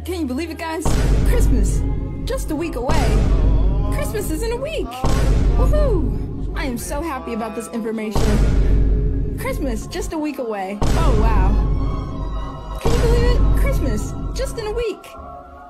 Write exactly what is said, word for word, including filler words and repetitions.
Can you believe it, guys? Christmas, just a week away. Christmas is in a week. Woohoo! I am so happy about this information. Christmas, just a week away. Oh, wow. Can you believe it? Christmas, just in a week.